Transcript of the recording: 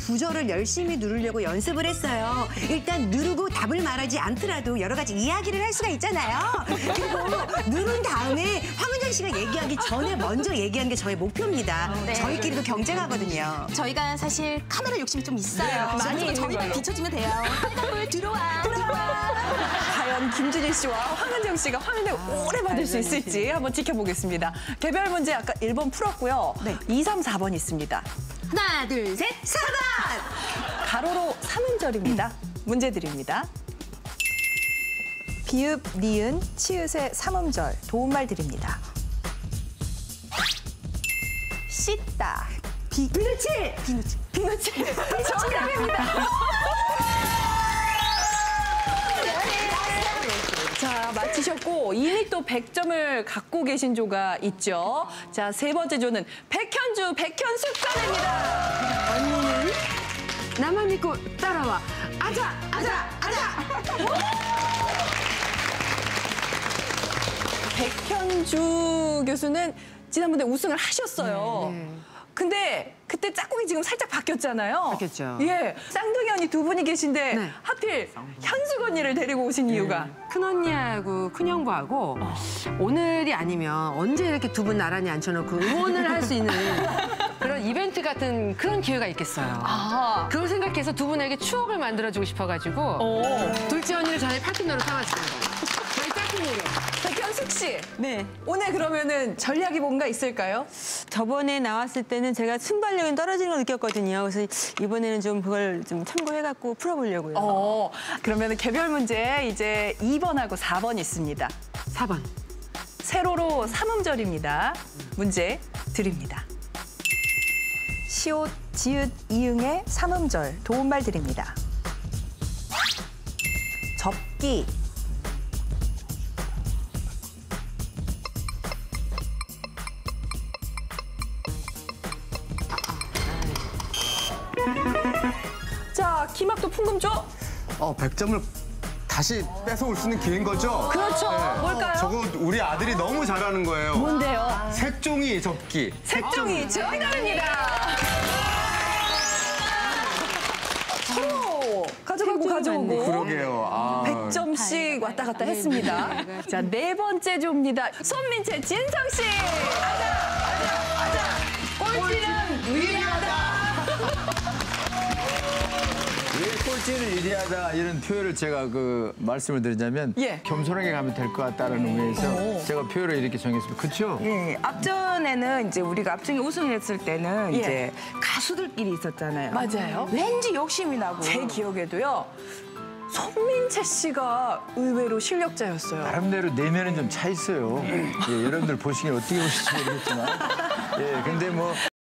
부절을 열심히 누르려고 연습을 했어요. 일단 누르고 답을 말하지 않더라도 여러 가지 이야기를 할 수가 있잖아요. 그리고 누른 다음에 황은정 씨가 얘기하기 전에 먼저 얘기하는 게 저의 목표입니다. 네. 저희끼리도 경쟁하거든요. 저희가 사실 카메라 욕심이 좀 있어요. 많이 저희만 비춰주면 돼요. 빨간불 들어와. 과연 김준일 씨와 황은정 씨가 화면을 오래 받을 수 있을지 한번 지켜보겠습니다. 개별 문제 아까 1번 풀었고요. 네. 2, 3, 4번 있습니다. 하나, 둘, 셋. 4번! 가로로 3음절입니다. 문제 드립니다. 비읍, 니은, 치읓의 3음절 도움말 드립니다. 씻다. 비누칠! 비누칠. 정답입니다. 자, 맞히셨고 이미 또 100점을 갖고 계신 조가 있죠. 자, 세 번째 조는 백현주, 백현숙전입니다. 언니는 나만 믿고 따라와. 아자! 아자! 아자! 백현주 교수는 지난번에 우승을 하셨어요. 네. 근데 그때 짝꿍이 지금 살짝 바뀌었잖아요. 바뀌었죠. 예, 쌍둥이 언니 두 분이 계신데 네. 하필 현숙 언니를 데리고 오신 이유가 큰언니하고 큰형부하고 오늘이 아니면 언제 이렇게 두 분 나란히 앉혀놓고 응원을 할 수 있는 그런 이벤트 같은 그런 기회가 있겠어요. 아, 그걸 생각해서 두 분에게 추억을 만들어주고 싶어가지고 오. 둘째 언니를 저희 파트너로 삼았습니다. 저희 짝꿍으로. 백현숙 씨. 네. 오늘 그러면은 전략이 뭔가 있을까요? 저번에 나왔을 때는 제가 순발력이 떨어지는 걸 느꼈거든요. 그래서 이번에는 좀 그걸 좀 참고해갖고 풀어보려고요. 그러면은 개별 문제 이제 2번하고 4번 있습니다. 4번. 세로로 3음절입니다. 문제 드립니다. 시옷, 지읒, 이응의 3음절 도움말 드립니다. 접기. 자, 기막도 풍금조. 100점을 다시 뺏어올 수 있는 기회인 거죠? 그렇죠. 뭘까요? 저거 우리 아들이 너무 잘하는 거예요. 뭔데요? 색종이 접기. 색종이 정답입니다. 서로 가져오고. 그러게요. 아. 100점씩 왔다 갔다 했습니다. 자, 네 번째 조입니다. 손민채, 진성 씨. 아자. 꼴찌는 위리하다. 왜 꼴찌를 유리하다 이런 표현을 제가 말씀을 드리자면 예. 겸손하게 가면 될 것 같다는 의미에서 제가 표현을 이렇게 정했습니다. 그렇죠? 예, 앞전에는 이제 우리가 앞전에 우승했을 때는 예. 이제 가수들끼리 있었잖아요. 맞아요. 왠지 욕심이 나고. 제 기억에도요. 손민채 씨가 의외로 실력자였어요. 나름대로 내면은 좀 차 있어요. 예, 여러분들 보시기엔 어떻게 보실지 모르겠지만. 예, 근데 뭐